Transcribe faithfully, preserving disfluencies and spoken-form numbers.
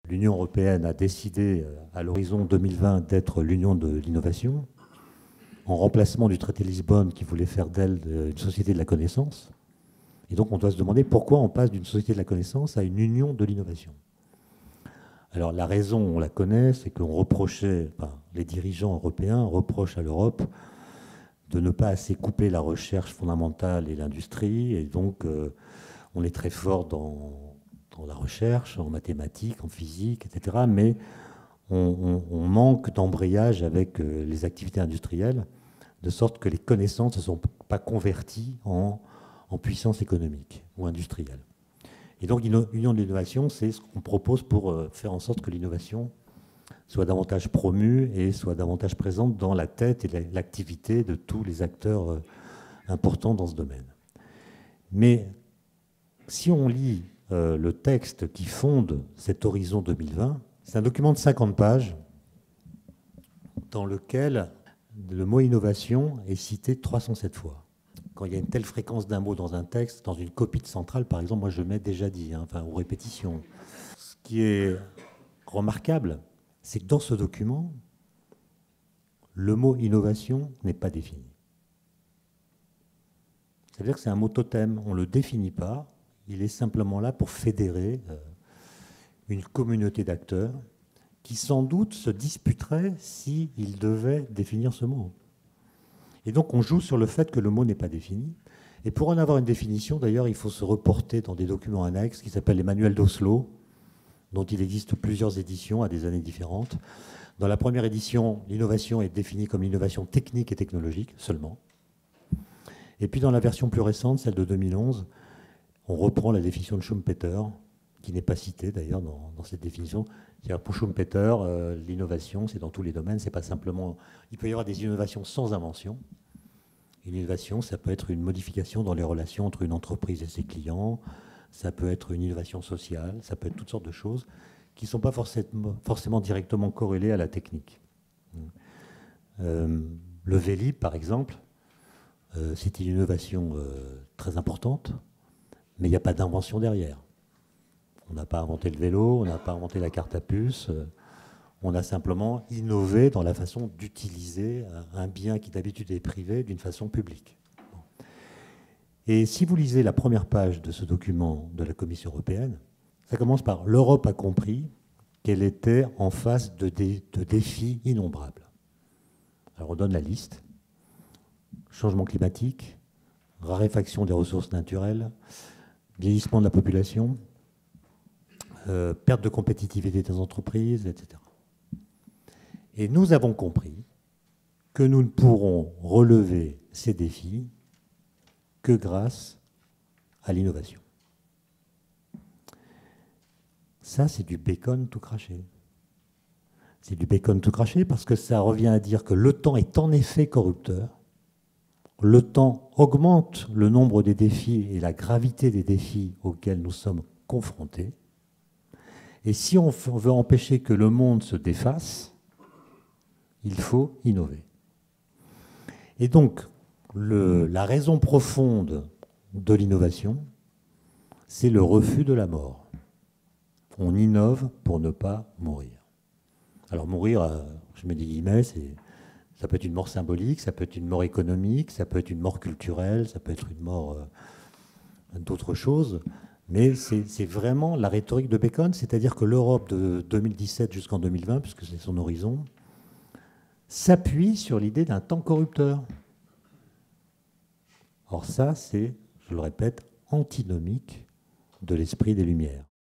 L'Union européenne a décidé à l'horizon deux mille vingt d'être l'Union de l'innovation, en remplacement du traité de Lisbonne qui voulait faire d'elle une société de la connaissance. Et donc on doit se demander pourquoi on passe d'une société de la connaissance à une union de l'innovation. Alors la raison, on la connaît, c'est qu'on reprochait, enfin, les dirigeants européens reprochent à l'Europe de ne pas assez couper la recherche fondamentale et l'industrie, et donc euh, on est très fort dans, dans la recherche, en mathématiques, en physique, et cetera, mais on, on, on manque d'embrayage avec euh, les activités industrielles, de sorte que les connaissances ne sont pas converties en, en puissance économique ou industrielle. Et donc, l'union de l'innovation, c'est ce qu'on propose pour euh, faire en sorte que l'innovation soit davantage promue et soit davantage présente dans la tête et l'activité de tous les acteurs euh, importants dans ce domaine. Mais si on lit euh, le texte qui fonde cet horizon deux mille vingt, c'est un document de cinquante pages dans lequel le mot innovation est cité trois cent sept fois. Quand il y a une telle fréquence d'un mot dans un texte, dans une copie de centrale, par exemple, moi je mets déjà dit, hein, enfin, aux répétitions. Ce qui est remarquable, c'est que dans ce document, le mot innovation n'est pas défini. C'est-à-dire que c'est un mot totem, on ne le définit pas, il est simplement là pour fédérer euh, une communauté d'acteurs qui sans doute se disputeraient s'ils devaient définir ce mot. Et donc on joue sur le fait que le mot n'est pas défini. Et pour en avoir une définition, d'ailleurs, il faut se reporter dans des documents annexes qui s'appellent les manuels d'Oslo, dont il existe plusieurs éditions à des années différentes. Dans la première édition, l'innovation est définie comme l'innovation technique et technologique seulement. Et puis dans la version plus récente, celle de deux mille onze, on reprend la définition de Schumpeter, qui n'est pas citée d'ailleurs dans, dans cette définition. C'est-à-dire pour Schumpeter, euh, l'innovation, c'est dans tous les domaines, c'est pas simplement... Il peut y avoir des innovations sans invention. Une innovation, ça peut être une modification dans les relations entre une entreprise et ses clients, ça peut être une innovation sociale, ça peut être toutes sortes de choses qui ne sont pas forcément, forcément directement corrélées à la technique. Euh, le Vélib, par exemple, euh, c'est une innovation euh, très importante, mais il n'y a pas d'invention derrière. On n'a pas inventé le vélo, on n'a pas inventé la carte à puce, euh, on a simplement innové dans la façon d'utiliser un bien qui d'habitude est privé d'une façon publique. Et si vous lisez la première page de ce document de la Commission européenne, ça commence par « L'Europe a compris qu'elle était en face de, dé, de défis innombrables ». Alors on donne la liste. Changement climatique, raréfaction des ressources naturelles, vieillissement de la population, euh, perte de compétitivité des entreprises, et cetera. Et nous avons compris que nous ne pourrons relever ces défis que grâce à l'innovation. Ça, c'est du bacon tout craché. C'est du bacon tout craché parce que ça revient à dire que le temps est en effet corrupteur. Le temps augmente le nombre des défis et la gravité des défis auxquels nous sommes confrontés. Et si on veut empêcher que le monde se défasse, il faut innover. Et donc, le, la raison profonde de l'innovation, c'est le refus de la mort. On innove pour ne pas mourir. Alors mourir, je mets des guillemets, ça peut être une mort symbolique, ça peut être une mort économique, ça peut être une mort culturelle, ça peut être une mort euh, d'autres choses, mais c'est vraiment la rhétorique de Bacon, c'est-à-dire que l'Europe de deux mille dix-sept jusqu'en deux mille vingt, puisque c'est son horizon, s'appuie sur l'idée d'un temps corrupteur. Or ça, c'est, je le répète, antinomique de l'esprit des Lumières.